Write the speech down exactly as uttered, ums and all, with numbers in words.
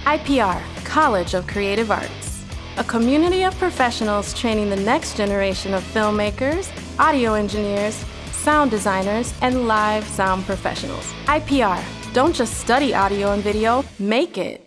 I P R, College of Creative Arts, a community of professionals training the next generation of filmmakers, audio engineers, sound designers, and live sound professionals. I P R, don't just study audio and video, make it.